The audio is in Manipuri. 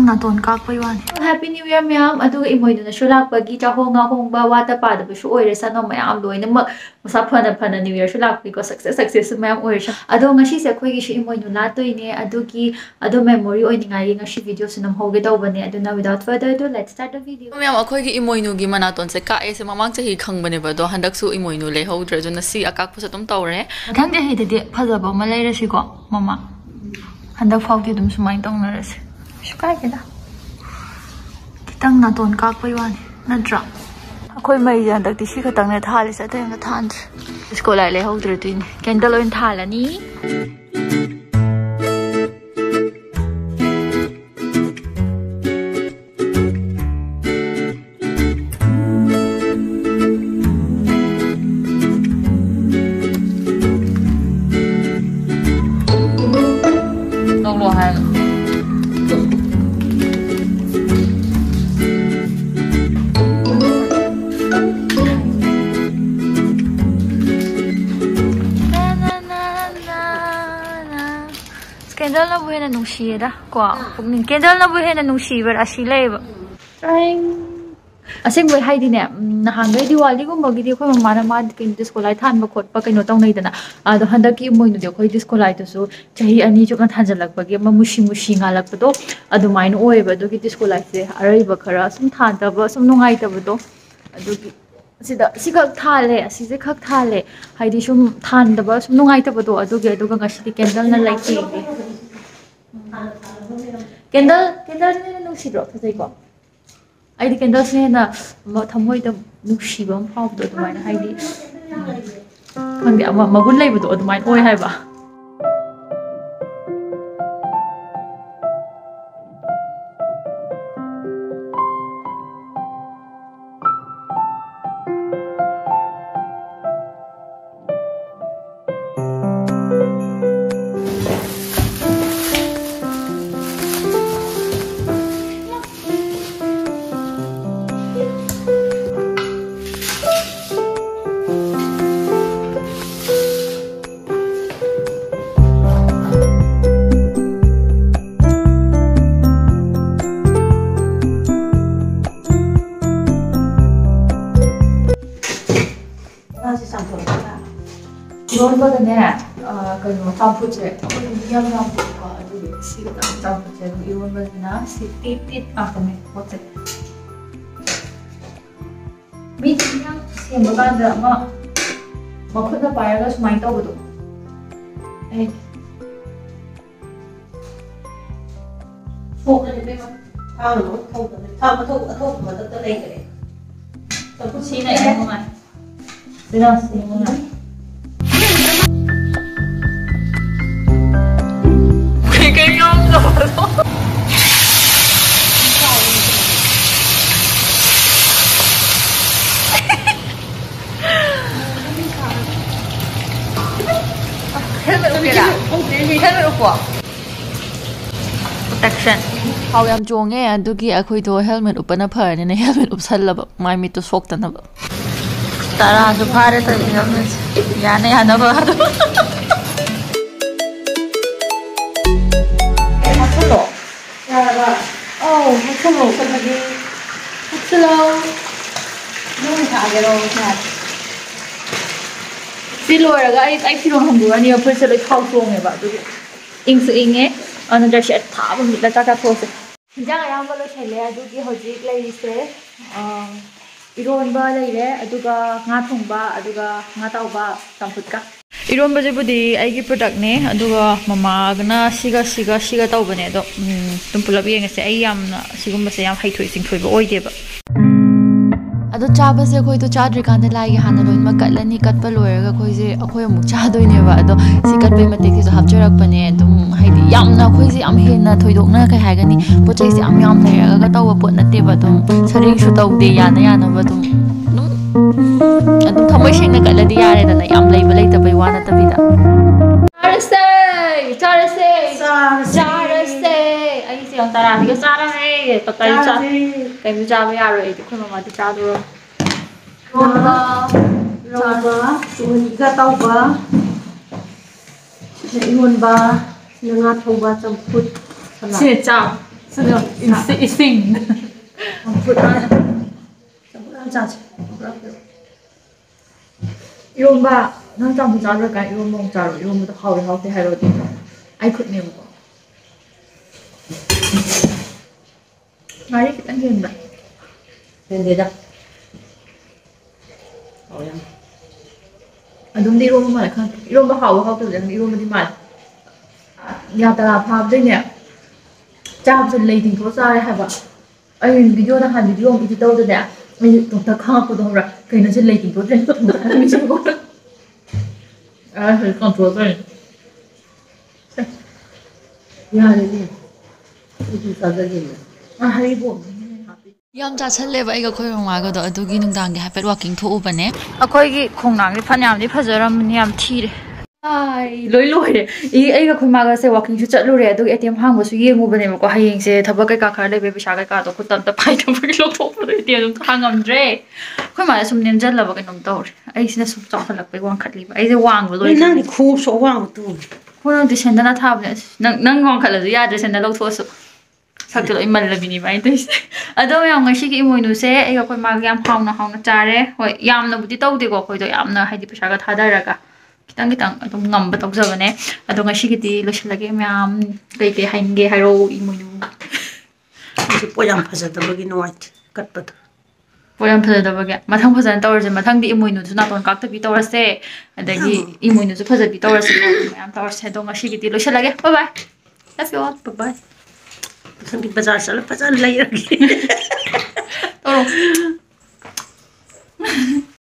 naton kakpai wani. Happy New Year ma'am. Aduga imoinu na shulakpagi chahonga hongba watta padaba shu oire sano mayam loinamak masa phana New Year shulakpi ko success ma'am oire sha. Ado ngasi se khoi gi shu imoinu latoine adugi ado memory oiningai ngasi video sunam hoge tawbane aduna without further ado let's start the video. Ma'am akhoi gi imoinu gi manaton se ka e se mamang chahi khangbane ba do handak su imoinu le hodre jona si akak phusa tum tawre. Thang de hide phajaba ma lairasi ko mama. Handak phauti dum sumai tawnarasi. Shukai da. Kitang naton kakpai wani nadra. Akhoi mai jan dak ti si khatang na thali sa teng na than. Isko lai le hodre tuin. Candle oin thalani. Candle na buhay na nung siya da. Candle na buhay na nung siya ba asila ba. Asing buhay hay din eh. Nahangay Diwali ko magidi ko mamana mad kin disco light han bakot pa kino tong naida na. Ado handa ki imoinu dio ko disco light so chahi ani chuk na thanjalak pagi ma mushi ngalak pa do ado main oi ba do ki disco light se arai ba khara sum than ta ba sum nungai ta ba do ado ki sida sikak thale asise khak thale haidi sum than da ba sum nungai ta ba do ado ge ado ga ngasi candle na light ti candle ne no sidro thai ko ai candle ne na thamoi da nuksiba am phau do dumai na haidi khangde ama magun lai ba do dumai oi hai ba 이런거는 그냥 짬뿌제 그냥 짬뿌가 아주 시가 짬뿌제 이런 거는 시띠띠 아까네 어째 미 그냥 시험보다도 아마 먹고도 봐야가 좀 많이 떠보도 에이 속을 빼면 다음으로 톡 먼저 떠내 그래 또 붙이나 이런 거만 들었어 이거는 protection. How yam jonge adugi akhoi do helmet upana phane ne helmet upsallaba mai mi to soktanaba. Tara so phare to helmet yana ba. Hello. Yara. Oh, hello. Hello. No thagero na. Siloraga ai firon hambuani apur se loi khau tong ba du ingsu inge another shit thaba mi la ta those hijang ayam ba lo chele adu ki hoji lai se iron ba lai re aduga nga thongba aduga nga tauba tamput ka iron ba je budi ai gi product ne aduga mama gna siga taubane do tum pulab yeng se ai yamna sigumba se yam haithoi singthoi ba oide ba ado chaba se khoi to chadri kan lai gi hana loin ma katlani katpa loiraga khoi je akhoi amuk chadoi ne ba ado si katpai matek se hapcharak pane dum haidi yamna khoi je am hena thoidokna kai hagani pochai se am yam leiraga ga taw pot na te ba dum saring shu taw de yana ba dum adum thamoi seng na katladi yare da na yam lei ba lei ta bai wana ta bida charase ai se on tara diga chara he to kai cha kai mi cha ba ya ro ai khoi mama ti cha do Roba, suniga tauba, iwan ba, nangat hoba camput. Sini cha, Ising. Put on. Iromba, nang tamu jaro kan iromba to how te haro di. I could name ko. Mari kita ngin ba. Hindi dah. Oh yan. Adum di iromba mal kan. Iromba how to lang iromba di mal. Ya tala phab dei ne. Chab chen lei ting ko sa hai ba. Ai video na han video mi to de ne. Mi to ta kha ko do ra. Kai na chen lei ting ko chen to ta mi chen ko. Ah, control đây. Ya ni. Itu saja gini. Ah, hari bo. ꯌꯥꯝ ꯆꯥꯁꯜꯂꯦꯕ ꯑꯩꯒ ꯑꯩꯈꯣꯏ ꯃꯃꯥꯒꯗꯣ ꯑꯗꯨꯒꯤ ꯅꯨꯡꯗꯥꯡꯒꯤ ꯍꯥꯏꯐꯦꯠ ꯋꯥꯛꯀꯤꯡ ꯊꯣꯛꯎꯕꯅꯦ ꯑꯩꯈꯣꯏꯒꯤ ꯈꯣꯡꯅꯥꯡꯗꯤ ꯐꯅꯌꯥꯝꯗꯤ ꯐꯖꯔꯝꯕꯅꯤ ꯌꯥꯝ ꯊꯤꯔꯦ Ai, lꯣꯏꯔꯦ ꯑꯩꯒ ꯑꯩꯈꯣꯏ ꯃꯥꯒꯁꯦ ꯋꯥꯀꯤꯡꯁꯨ ꯆꯠꯂꯨꯔꯦ ꯑꯗꯨꯒ ATM ꯍꯥꯡꯕꯁꯨ ꯌꯦꯡꯉꯨꯕꯅꯦꯕꯀꯣ ꯍꯌꯦꯡꯁꯦ ꯊꯕꯛ ꯀꯩꯀꯥ ꯈꯔ ꯂꯩꯕ ꯄꯩꯁꯥ ꯀꯩꯀꯥꯗꯣ ꯈꯨꯠꯇ ꯑꯝꯇ ꯄꯥꯏꯗꯕꯒꯤ ꯂꯧꯊꯣꯛꯄꯗꯣ ATM ꯑꯗꯨꯝ ꯍꯥꯡꯉꯝꯗ꯭ꯔꯦ ꯑꯩꯈꯣꯏ ꯃꯥꯅ ꯁꯨꯝ ꯅꯦꯝꯖꯜꯂꯕ ꯀꯩꯅꯣꯝ ꯇꯧꯔꯦ ꯑꯩꯁꯤꯅ ꯁꯨꯝ ꯆꯥꯎꯈꯠꯂꯛꯄꯩ ꯋꯥꯡꯈꯠꯂꯤꯕ ꯑꯩꯁꯦ ꯋꯥꯡꯕ ꯂꯣꯏꯔꯦ Nang khu so wang tu. ꯍꯣꯏ ꯁꯦꯟꯗꯅ ꯊꯥꯕꯅꯦ ꯅꯪ ꯋꯥꯡꯈꯠꯂꯁꯨ ꯌꯥꯗ꯭ꯔꯦ ꯁꯦꯟꯗ ꯂꯧꯊꯣꯛꯑꯁꯨ ꯁꯛꯇꯣ ꯂꯣꯏ ꯃꯜꯂꯕꯤꯅꯦꯕ ꯑꯩꯅ ꯇꯧꯔꯤꯁꯦ ꯑꯗꯣ ꯃꯌꯥꯝ ꯉꯁꯤꯒꯤ ꯏꯃꯣꯏꯅꯨꯁꯦ ꯑꯩꯒ ꯑꯩꯈꯣꯏ ꯃꯥꯒ ꯌꯥꯝ ꯍꯥꯎꯅ ꯆꯥꯔꯦ ꯍꯣꯏ ꯌꯥꯝꯅꯕꯨꯗꯤ ꯇꯧꯗꯦꯀꯣ ꯑꯩꯈꯣꯏꯗꯣ ꯌꯥꯝꯅ ꯍꯥꯏꯗꯤ ꯄꯩꯁꯥꯒ ꯊꯥꯗꯔꯒ ꯈꯤꯇꯪ ꯑꯗꯨꯝ ꯉꯝꯕ ꯇꯧꯖꯕꯅꯦ ꯑꯗꯣ ꯉꯁꯤꯒꯤꯗꯤ ꯂꯣꯏꯁꯤꯜꯂꯒꯦ ꯃꯌꯥꯝ ꯀꯩ ꯍꯥꯏꯅꯤꯡꯒꯦ ꯍꯥꯏꯔꯣ ꯏꯃꯣꯏꯅꯨ Isi po yang fazadabagi nuwait katpad. ꯄꯣꯠ ꯌꯥꯝ ꯐꯖꯗꯕꯒꯤ ꯃꯊꯪ ꯐꯖꯅ ꯇꯧꯔꯁꯦ ꯃꯊꯪꯗꯤ ꯏꯃꯣꯏꯅꯨꯁꯨ ꯅꯥꯇꯣꯟ ꯀꯥꯛꯇꯕꯤ ꯇꯧꯔꯁꯦ ꯑꯗꯒꯤ ꯏꯃꯣꯏꯅꯨꯁꯨ ꯐꯖꯕꯤ ꯇꯧꯔꯁꯦ ꯃꯌꯥꯝ ꯇꯧꯔꯁꯦ ꯑꯗꯣ ꯉꯁꯤꯒꯤꯗꯤ ꯂꯣꯏꯁꯤꯜꯂꯒꯦ bye bye love you all bye bye Sangi bazar sala fazan layagi. ꯇꯧꯔꯣ